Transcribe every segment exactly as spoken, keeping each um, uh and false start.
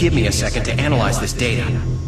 give me a second to analyze this data.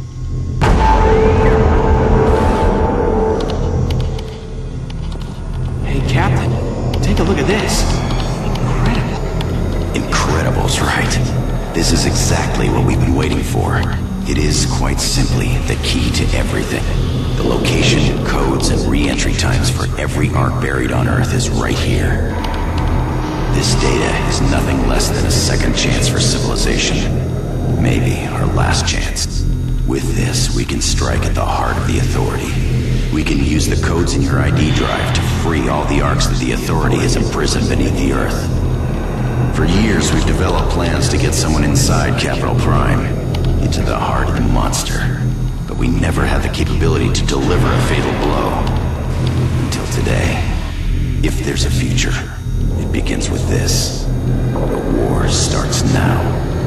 Hey, Captain, take a look at this. Incredible. Incredible's right. This is exactly what we've been waiting for. It is, quite simply, the key to everything. The location, codes, and re-entry times for every ark buried on Earth is right here. This data is nothing less than a second chance for civilization. Maybe our last chance. With this, we can strike at the heart of the Authority. We can use the codes in your I D drive to free all the arks that the Authority has imprisoned beneath the Earth. For years, we've developed plans to get someone inside Capital Prime, into the heart of the monster. But we never had the capability to deliver a fatal blow. Until today. If there's a future, it begins with this. The war starts now.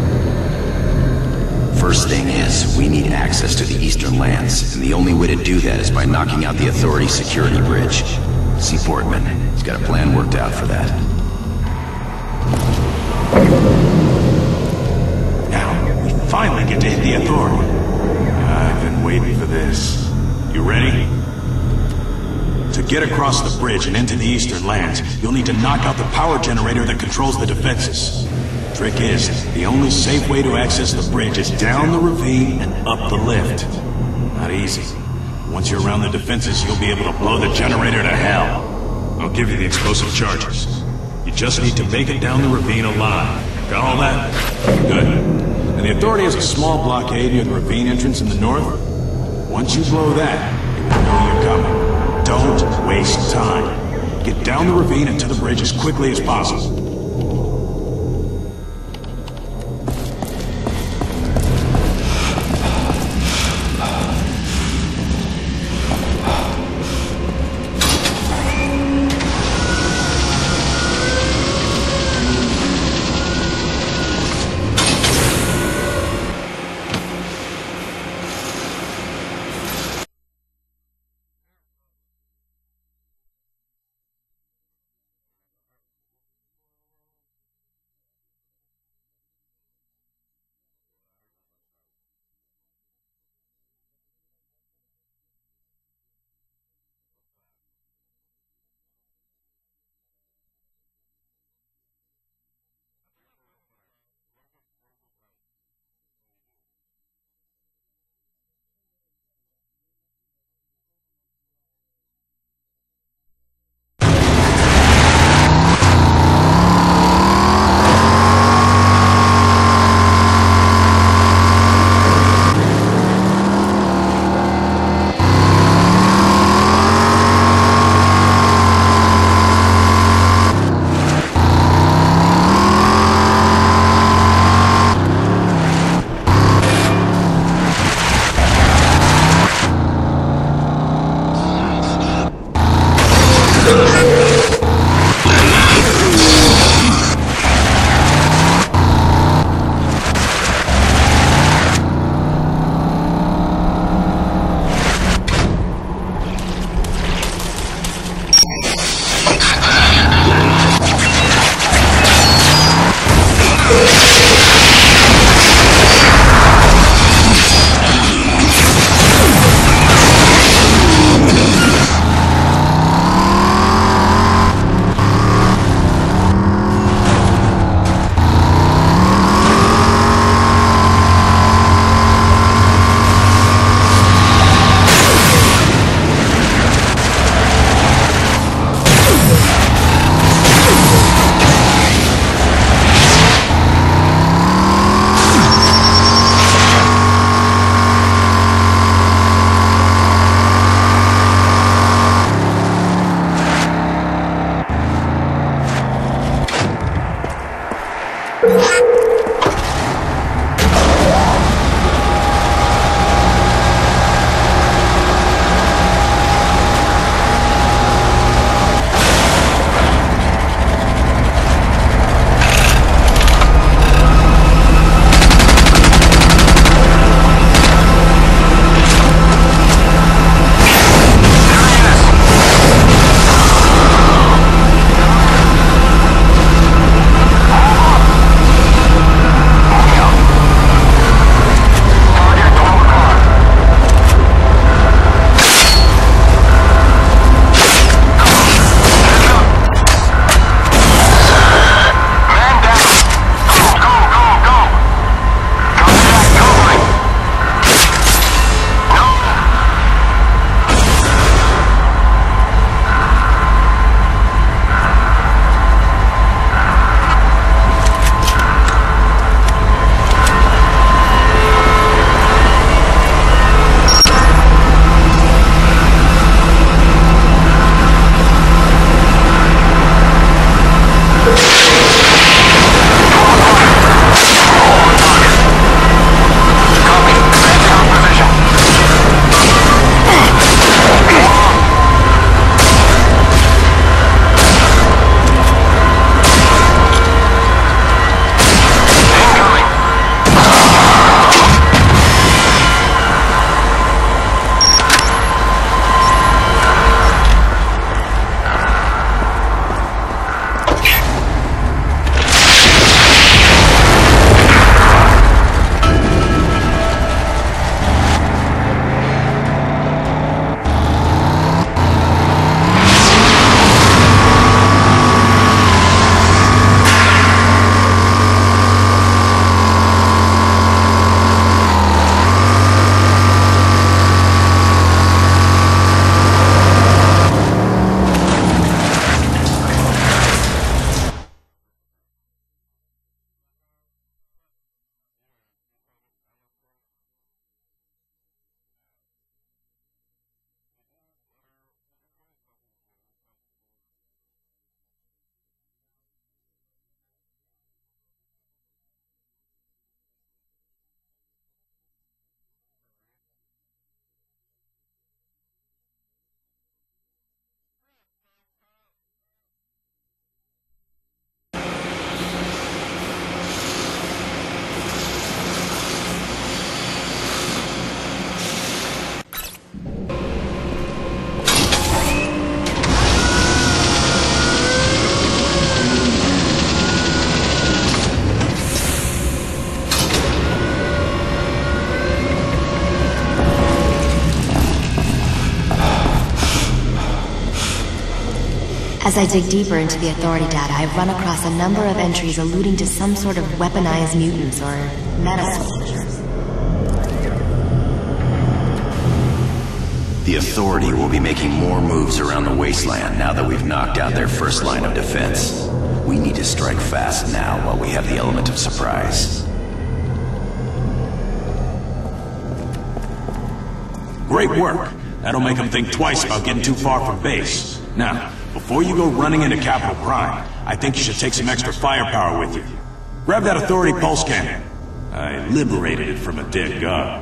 First thing is, we need access to the Eastern Lands, and the only way to do that is by knocking out the Authority security bridge. See Portman. He's got a plan worked out for that. Now, we finally get to hit the Authority. I've been waiting for this. You ready? To get across the bridge and into the Eastern Lands, you'll need to knock out the power generator that controls the defenses. Trick is, the only safe way to access the bridge is down the ravine and up the lift. Not easy. Once you're around the defenses, you'll be able to blow the generator to hell. I'll give you the explosive charges. You just need to make it down the ravine alive. Got all that? Good. And the Authority has a small blockade near the ravine entrance in the north. Once you blow that, they will know you're coming. Don't waste time. Get down the ravine and to the bridge as quickly as possible. As I dig deeper into the Authority data, I've run across a number of entries alluding to some sort of weaponized mutants or meta-soldiers. The Authority will be making more moves around the wasteland now that we've knocked out their first line of defense. We need to strike fast now while we have the element of surprise. Great work. That'll make them think twice about getting too far from base. Now, before you go running into Capital Prime, I think you should take some extra firepower with you. Grab that Authority pulse cannon. I liberated it from a dead guard.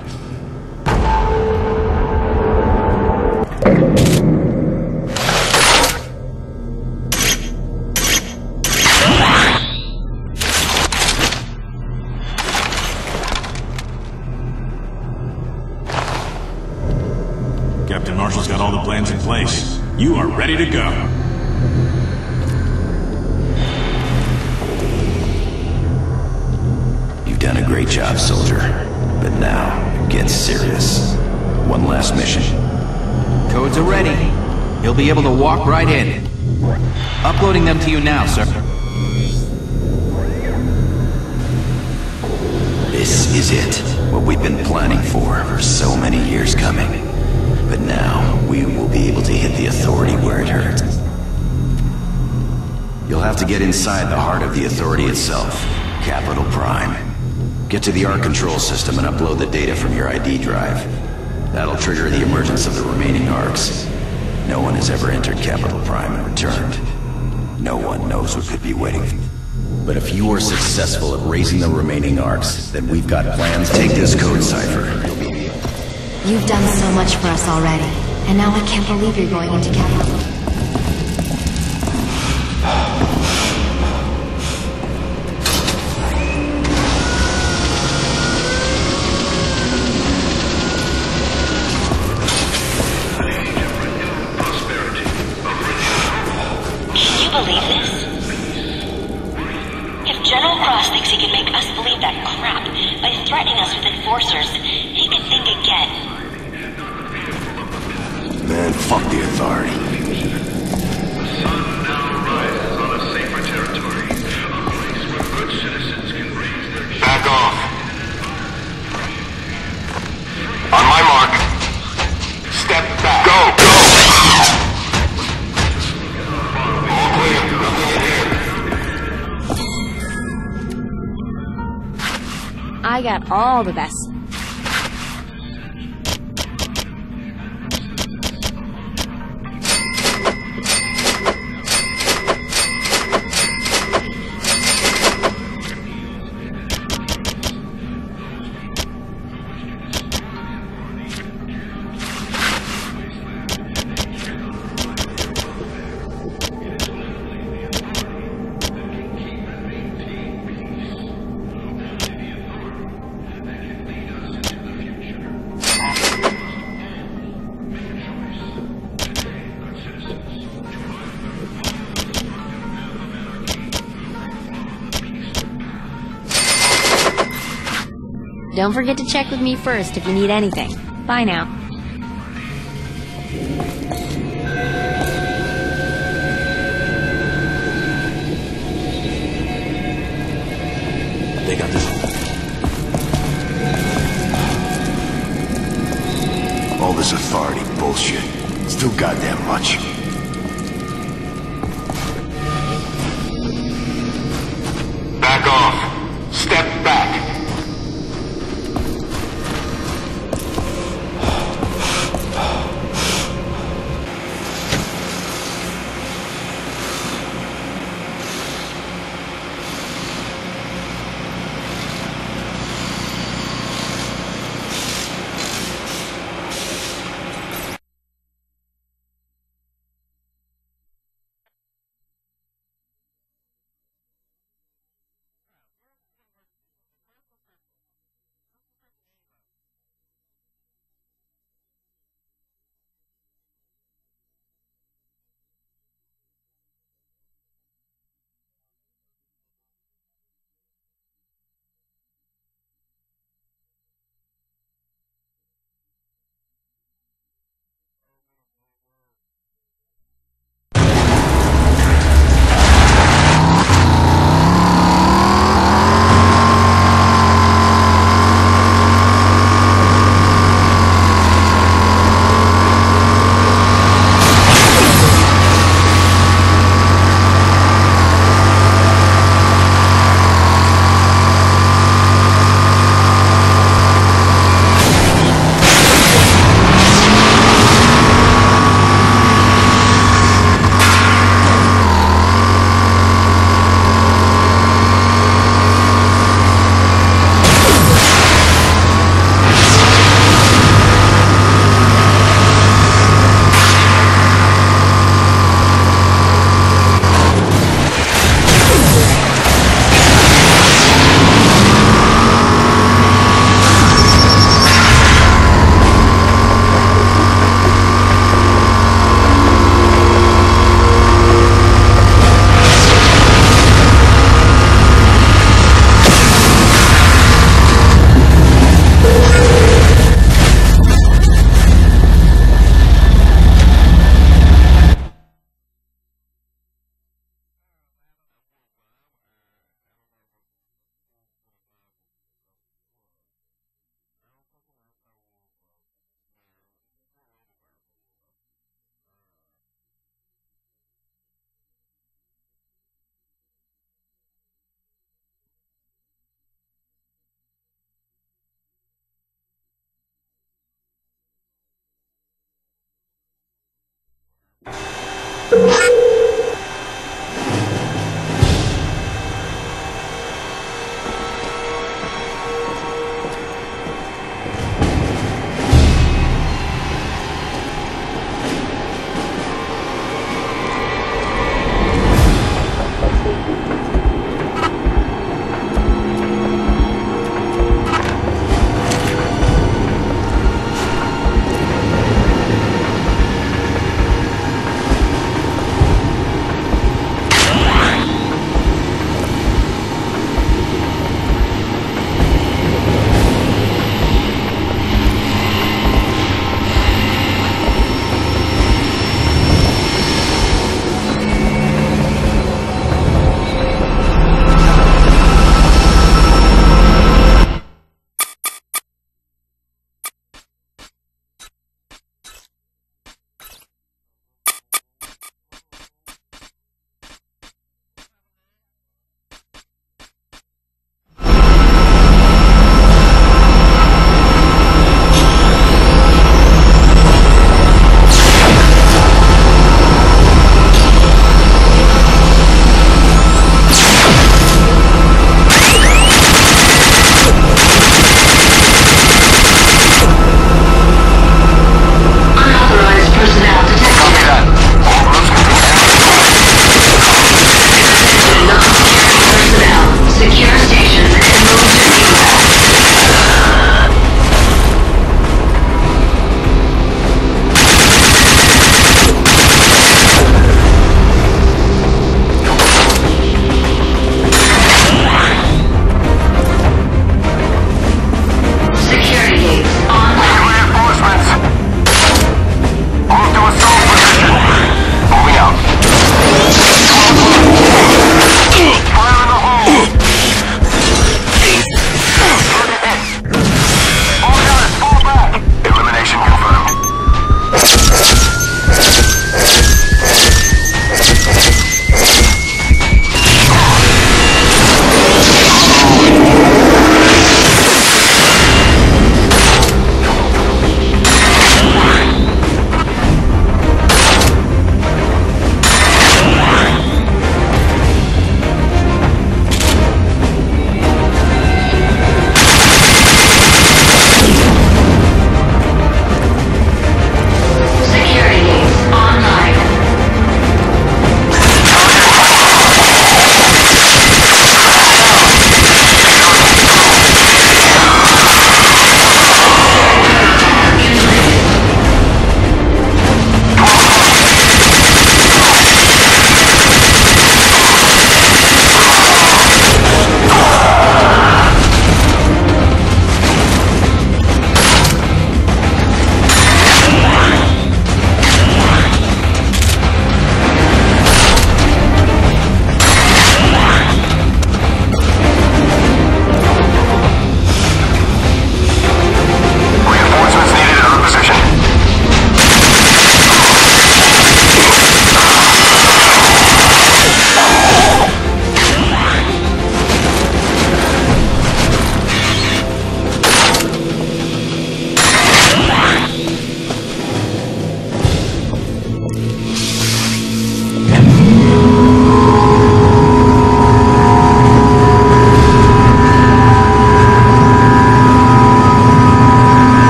Captain Marshall's got all the plans in place. You are ready to go. You've done a great job, soldier. But now, get serious. One last mission. Codes are ready. You'll be able to walk right in. Uploading them to you now, sir. This is it. What we've been planning for for so many years coming. But now, we will be able to hit the Authority where it hurts. You'll have to get inside the heart of the Authority itself, Capital Prime. Get to the ARC control system and upload the data from your I D drive. That'll trigger the emergence of the remaining ARCs. No one has ever entered Capital Prime and returned. No one knows what could be waiting. But if you are successful at raising the remaining ARCs, then we've got plans. Take this code cipher. You've done so much for us already, and now I can't believe you're going into Capital. Can you believe this? If General Cross thinks he can make us believe that crap by threatening us with enforcers, he can think again. Man, fuck the Authority. The sun now rises on a safer territory, a place where good citizens can raise their... Back off. On my mark. Step back. Go, go! All clear. Nothing in here. I got all the best. Don't forget to check with me first if you need anything. Bye now. They got this. All this Authority bullshit. It's too goddamn much. Back off. Step back.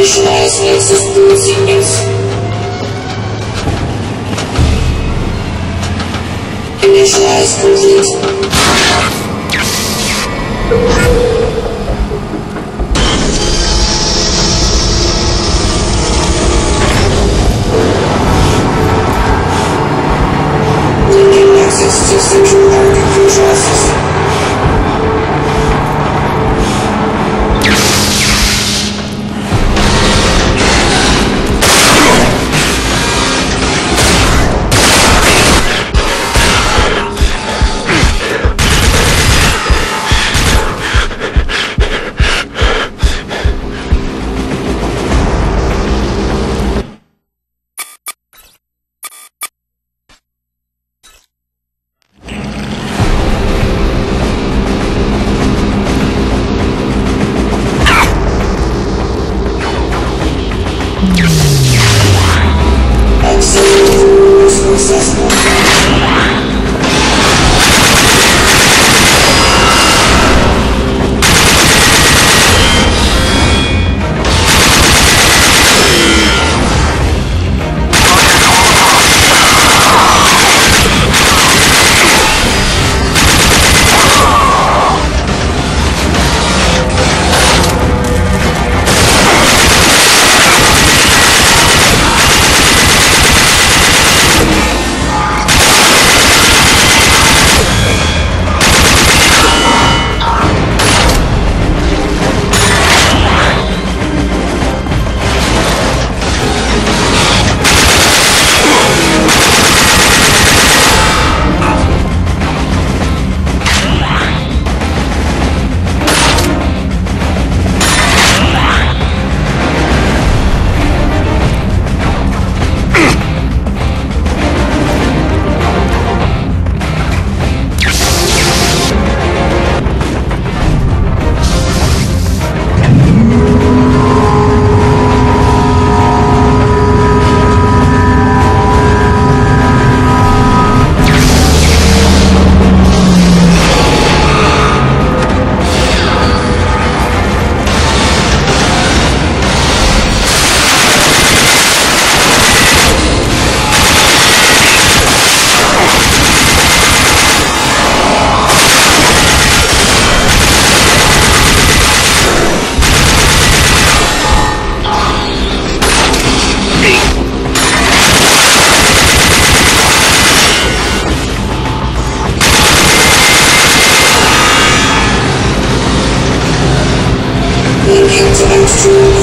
Initialize Nexus boot sequence. Initialize complete. Gaining access to central American control system. Linking to extra